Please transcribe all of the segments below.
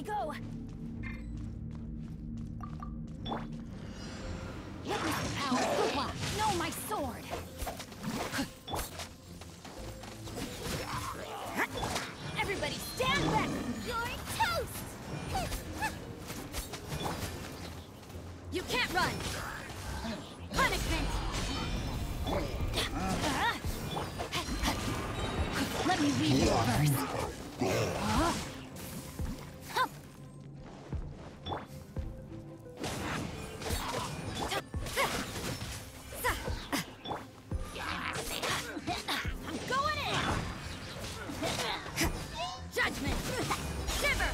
go! Witness the power of Gugwa! No, my sword! Everybody stand back! You're toast! You can't run! Punishment! Let me read this first. I'm going in! Judgment! Shiver!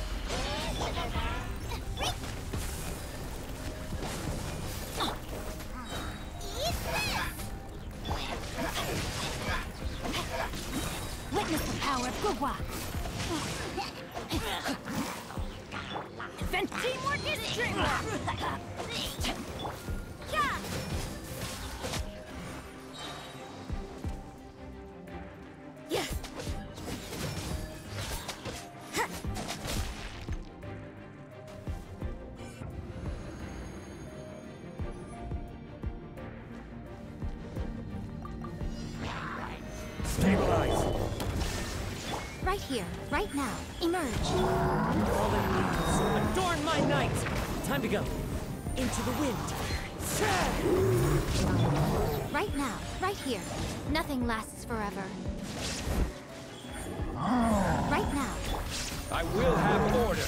Witness the power of Gugwa! Event teamwork is dreamwork! Stabilize! Right here, right now. Emerge. Fallen leaves, adorn my night! Time to go. Into the wind. Right now, right here. Nothing lasts forever. Right now. I will have order.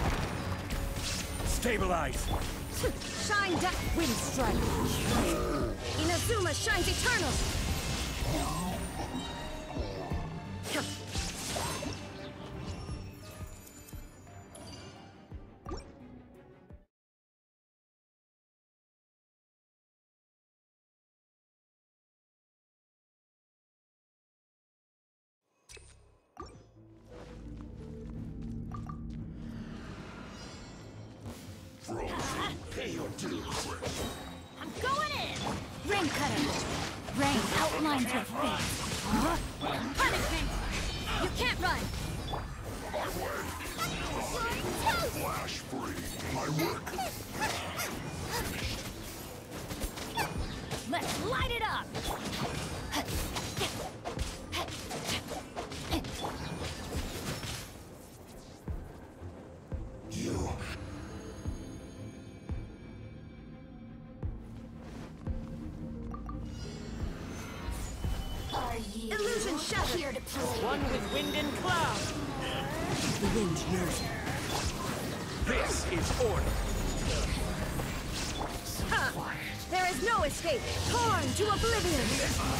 Stabilize! Shine down! Wind strike! Inazuma shines eternal! Pay your dues. I'm going in! Rain cutter! Rain outlines your fate. Punishment! You can't run! Flash free. My work. Let's light it up! You. Illusion shattered! Here to prove One with wind and cloud! The wind knows me. This is order! Ha! There is no escape! Torn to oblivion!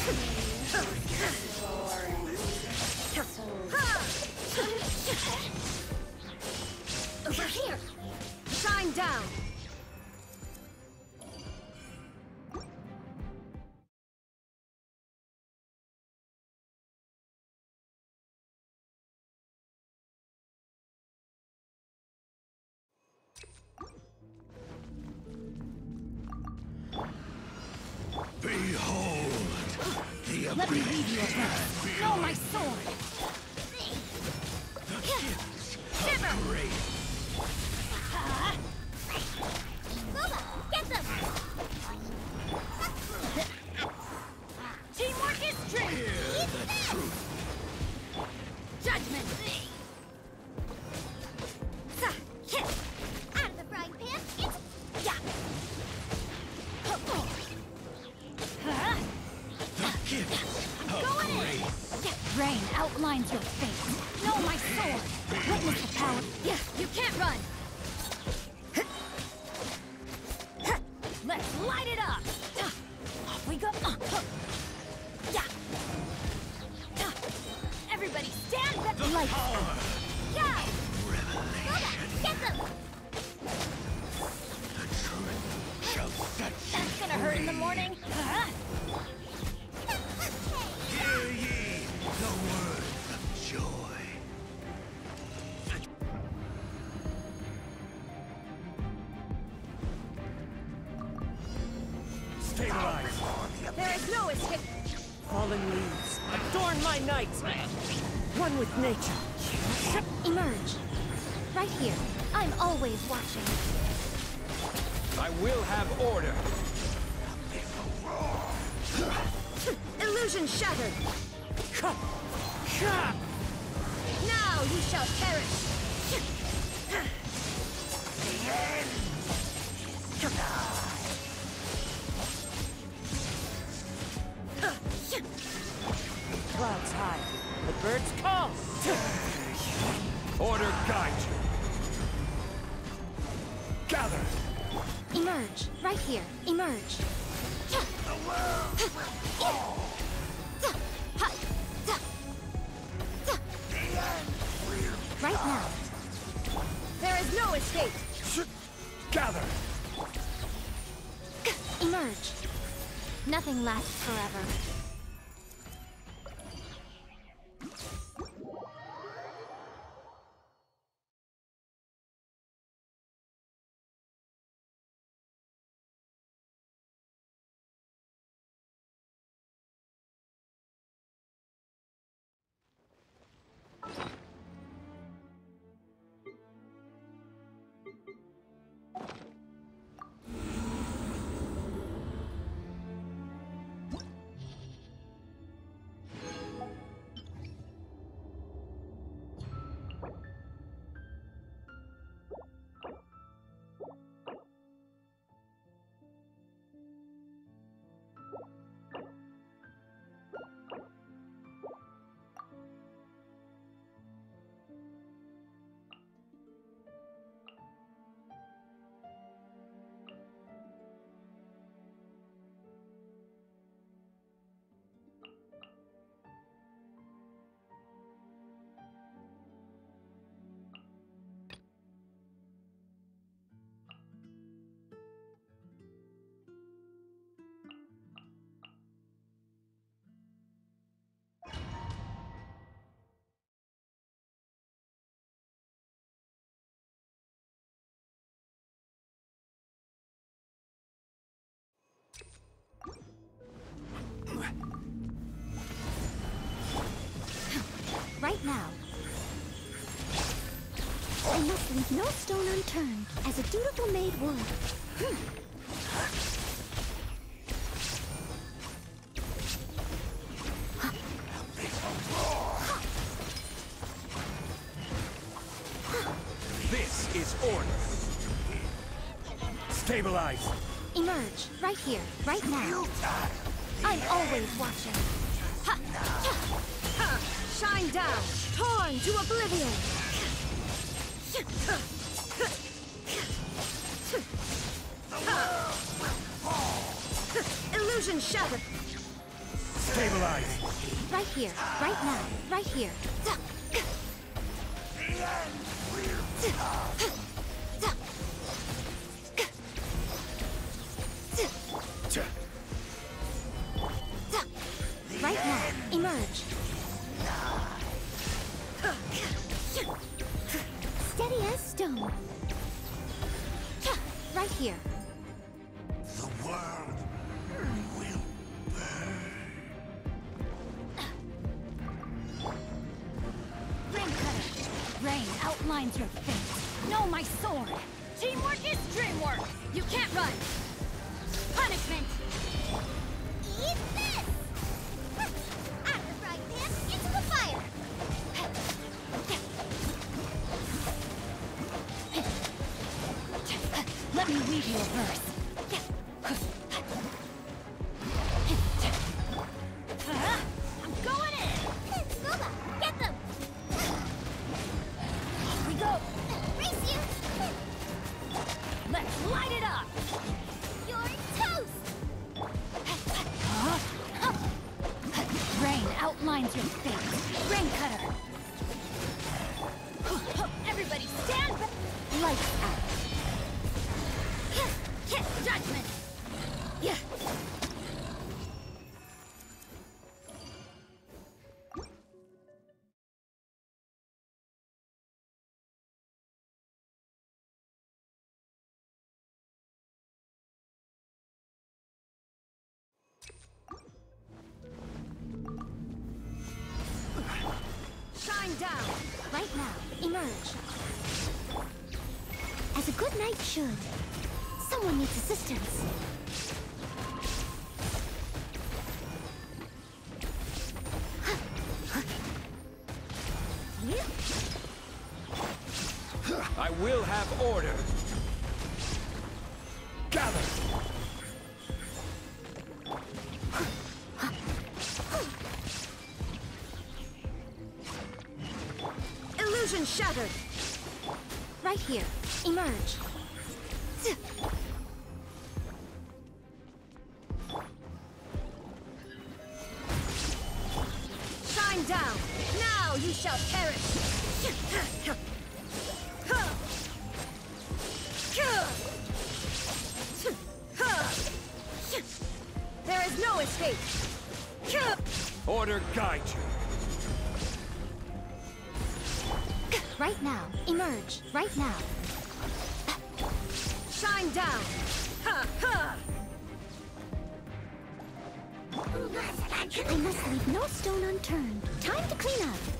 over here! Shine down! Behold the Let me leave you a bit. No, my sword! Shiver! great. Booba, get them! Teamwork is strength! Judgment! Out of the frying pan, it's... Yeah! The gift of Going in! Rain outlines your fate. No, my sword! Witness the power. Yeah, you can't run! Let's light it up! Off we go! Yeah! Everybody stand back! Lights out! Yeah! Get them! The truth shall set you That's gonna hurt in the morning! Hear ye the word of joy. Stabilize! There is no escape! Fallen leaves, adorn my night! One with nature. Emerge! Right here. I'm always watching. I will have order. Illusion shattered! Now you shall perish! Clouds high, the birds call. Order guide you. Gather. Emerge. Right here. Emerge. Right now. There is no escape! Gather. Emerge. Nothing lasts forever. Right now. I must leave no stone unturned, as a dutiful maid would. This is order. Stabilize. Emerge. Right here. Right now. I'm always watching. Ha! Ha! Shine down! Torn to oblivion! Illusion shattered! Stabilize. Right here. Right now. Right here. Right now. Emerge. Steady as stone. Right here. The world will burn. Rain cutter. Rain outlines your fate. Know my sword. Teamwork is dreamwork. You can't run. Punishment. Eat this. After frying pan, into the fire. Let me read you a verse. I'm going in! Scuba, get them! Here we go! Race you! Let's light it up! You're toast! Rain outlines your fate. Rain cutter! Everybody stand back! Lights out! Judgment! Yeah. Shine down! Right now, emerge. good knight should. Someone needs assistance. I will have order. Gather. Illusion shattered. Right here. Emerge. Shine down. Now you shall perish. There is no escape. Order guide you. Right now. Emerge. Right now. Shine down. Ha ha. I must leave no stone unturned. Time to clean up.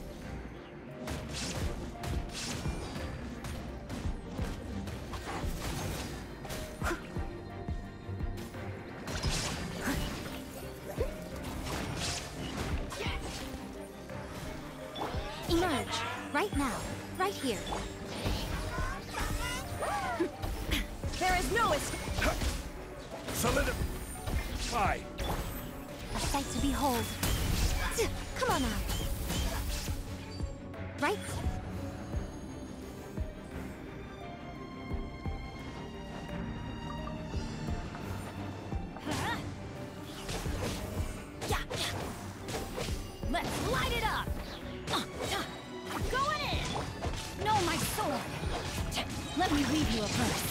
Emerge. Right now. Right here. There is no escape. Solidify. A sight to behold. Come on now. Right? Let's light it up. I'm going in. No, my sword. Let me read you a verse.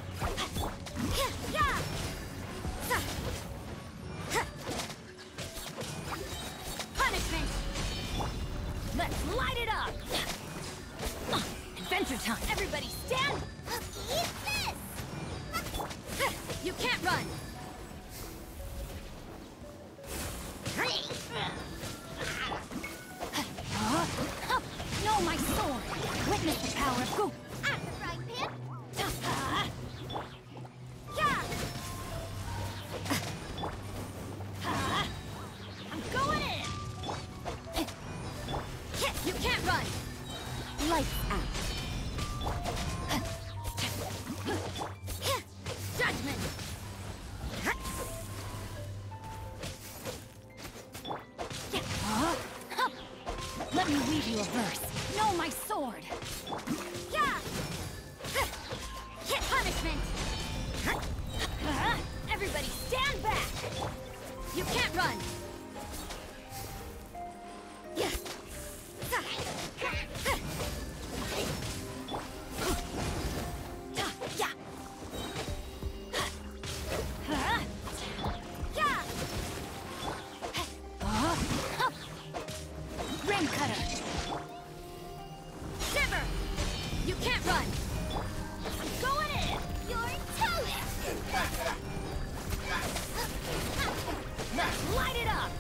Punishment! Let's light it up! Adventure time! Everybody stand! Eat this! You can't run! No, my sword! Witness the power of Goop! At the frying pan! I'm going in! You can't run! Lights out. Judgment! Let me read you a verse. No, my sword! Punishment! Everybody stand back! You can't run! Rim cutter! Shiver! You can't run! I'm going in! You're toast! Let's light it up!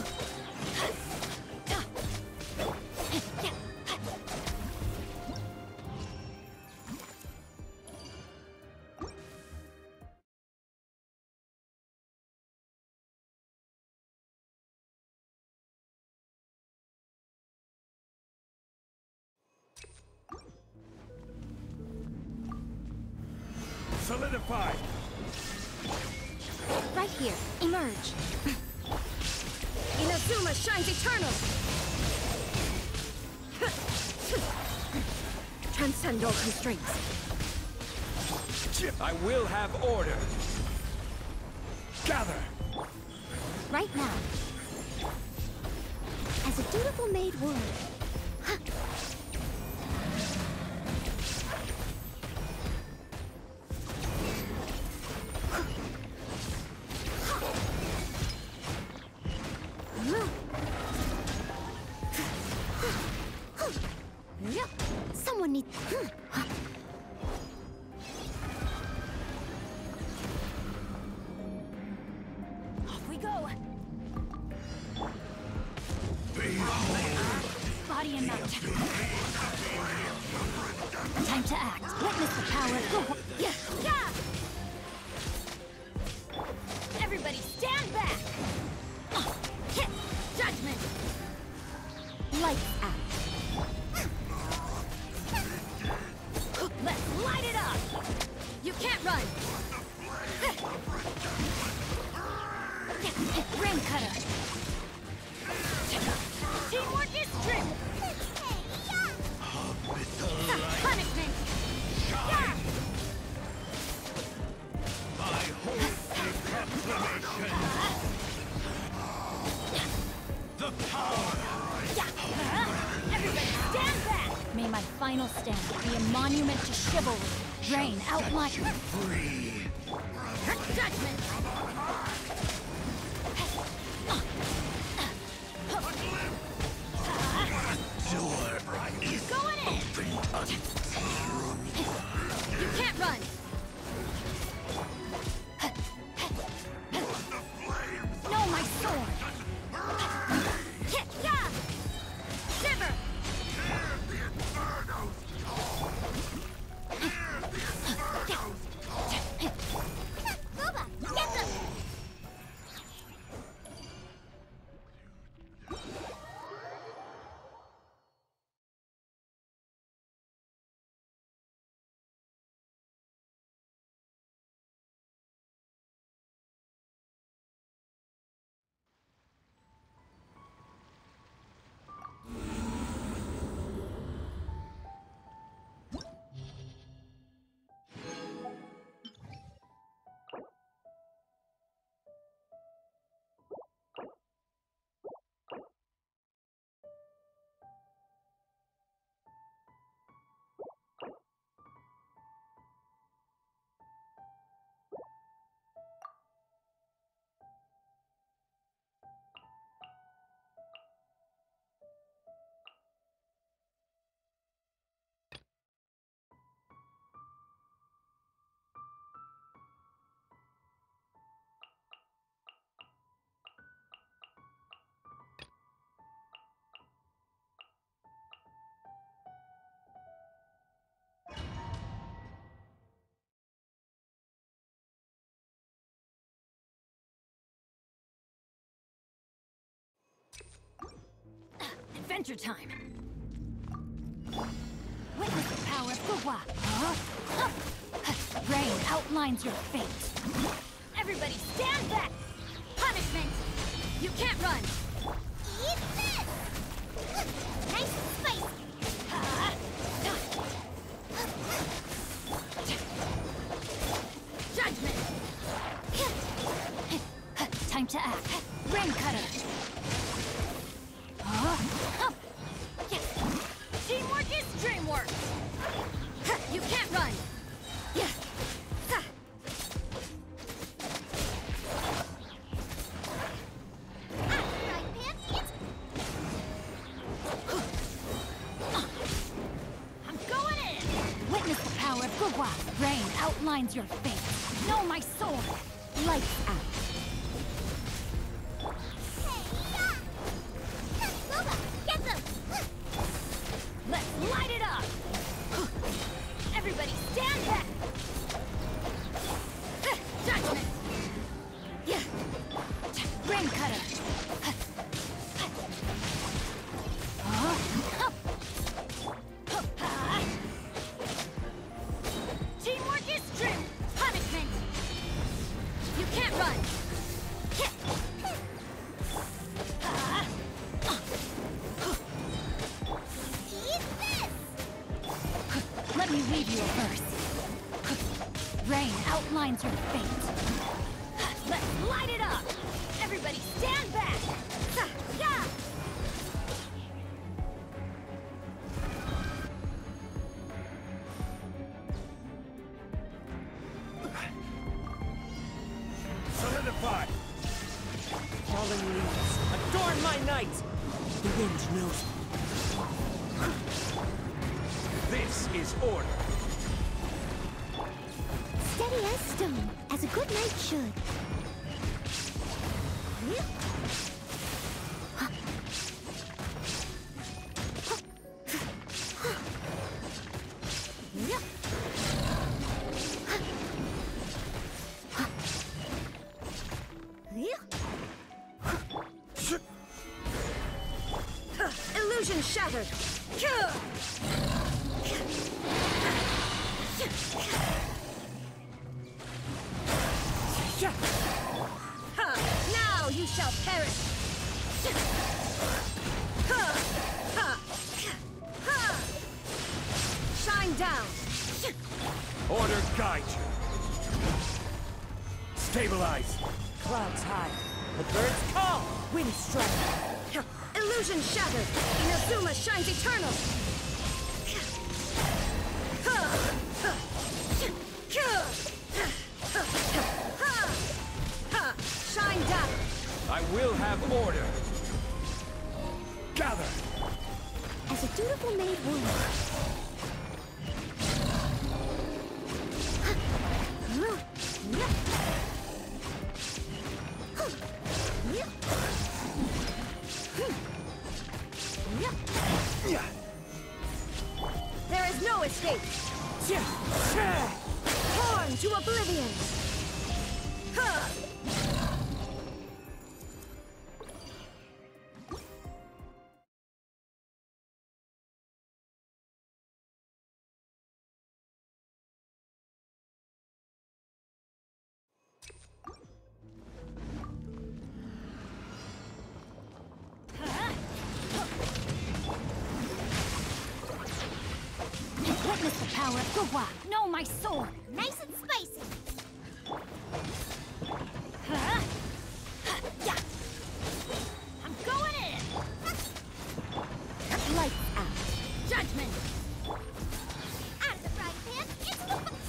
Solidify. Right here. Emerge. Inazuma shines eternal! Transcend all constraints. I will have order. Gather. Right now. As a dutiful maid would. Someone needs... Off we go! Behold body and mount. Time to act. Witness the power of Go. Yeah. Everybody stand back. Hit. Judgment. Lights out. Let's light it up. You can't run. Rain cutter. Teamwork is dream. Punishment. Yeah. My holy proclamation. The power. Everybody stand back. May my final stand be a monument to chivalry. Rain outline. Free. Judgment. Door is Going in. open. You can't run. No, my sword. Yeah. Shiver. Boba, get them. Adventure time! Witness the power of Gugwa! Rain outlines your fate! Everybody stand back! Punishment! You can't run! Eat this! Nice and spicy! Judgment! Time to act! Rain cutter! Teamwork is dreamwork! You can't run! I'm going in! Witness the power of Gugwa! Rain outlines your fate! Know my sword! Lights out! Get them! Let's light it up! Everybody stand back! Judgment! Yeah! Rain cutter! Teamwork is true! Punishment! You can't run! Let me read you a verse. Rain outlines your fate. Let's light it up! Everybody stand back! Yeah! Solidify! Fallen leaves, adorn my night! The wind knows me. This is order. Steady as stone, as a good knight should. Illusion shattered! Now you shall perish! Shine down! Order guide you. Stabilize. Clouds high. The birds call. Wind strike. Illusion shattered! Inazuma shines eternal! Shine down! I will have order. Gather. As a dutiful maid would. There is no escape! Torn to oblivion! Witness the power of Gugwa. Know my sword. Nice and spicy. Yeah. I'm going in. Lights out. Judgment. Out of the frying pan into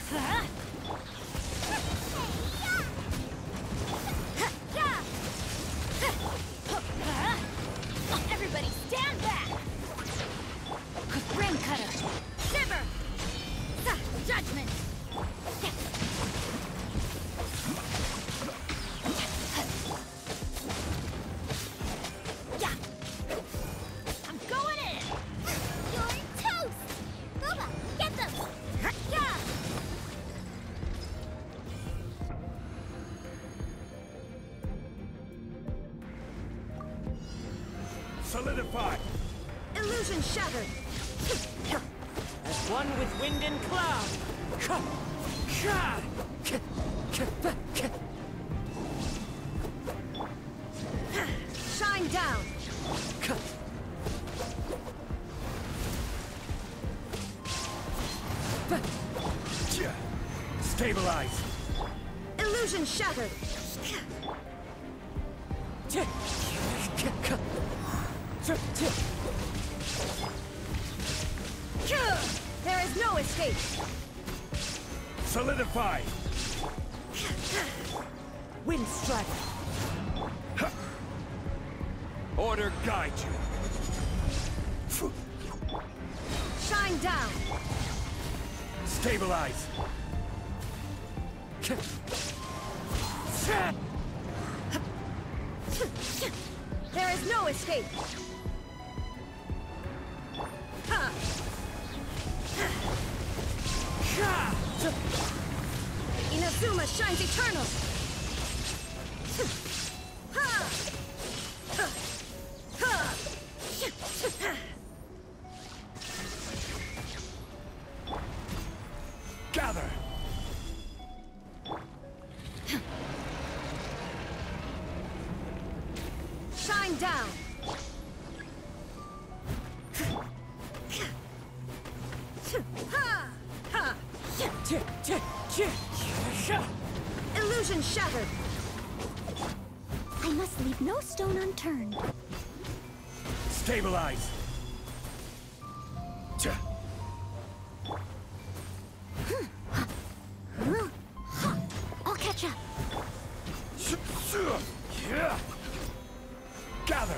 the... Everybody stand back. Rain cutter. Shiver. Judgment. Yeah. I'm going in. You're toast. Booba, get them. Yeah. Solidify. Illusion shattered! As one with wind and cloud. Shine down! Stabilize. Illusion shattered! There is no escape! Solidify. Wind strike. Order guide you. Shine down! Stabilize. There is no escape! Inazuma shines eternal! Gather. Shine down! Illusion shattered! I must leave no stone unturned. Stabilize. I'll catch up. Gather.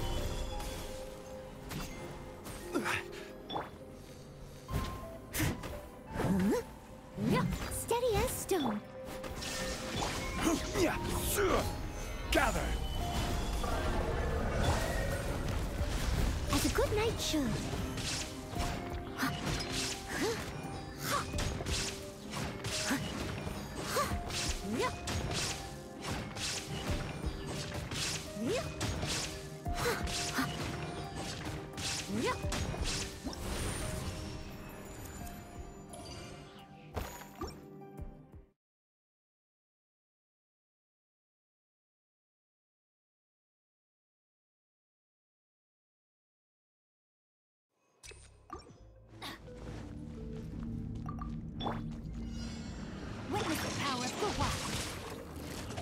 Steady as stone. Gather. As a good knight should.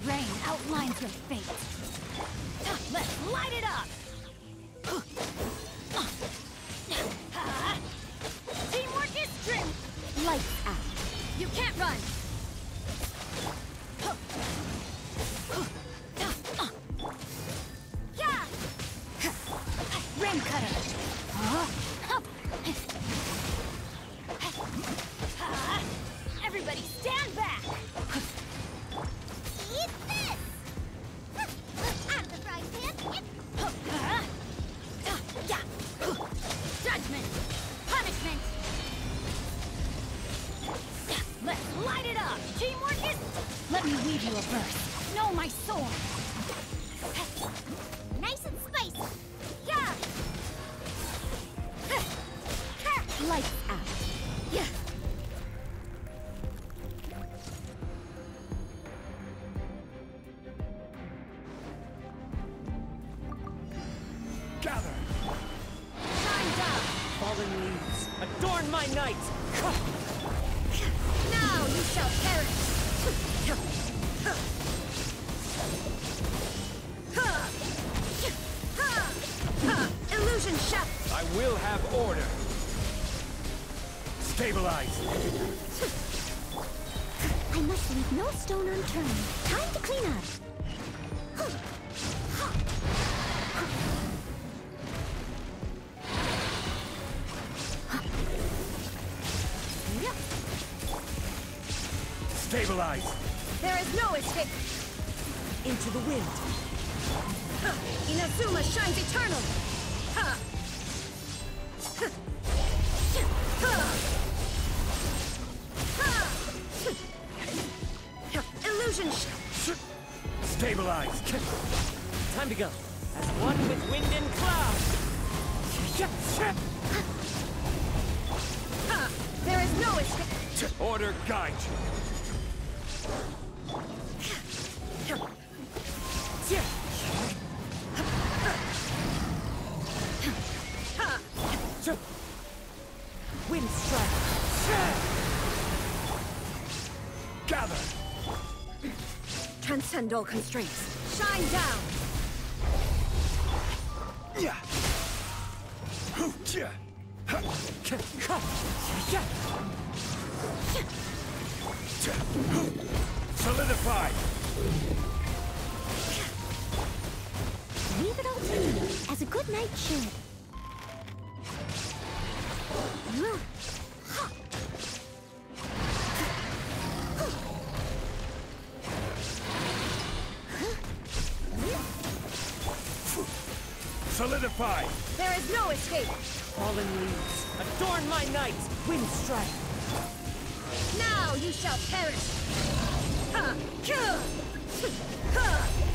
Rain outlines your fate. Let's light it up! Teamwork is strength! Lights out. You can't run! Yeah! Rain cutter! Everybody stand back! Eat this! Out of the frying pan! Judgment! Punishment! Let's light it up! Teamwork is... Let me weave you a verse. Know my sword! Nice and spicy! Yeah! Lights out! Yeah! Gather! Shine down! Fallen leaves, adorn my night! Now you shall perish! Illusion shut! I will have order. Stabilize. I must leave no stone unturned. Time to clean up. Stabilize. There is no escape. Into the wind. Inazuma shines eternal. Illusion. Stabilize. Time to go. As one with wind and cloud. There is no escape. Order guide you. Wind strike. Gather. Transcend all constraints. Shine down. Yeah. Yeah. Solidify. Leave it all to me, as a good knight should. Solidify. There is no escape. Fallen leaves, adorn my night. Wind strike. Now you shall perish. Ha! Kill! Ha!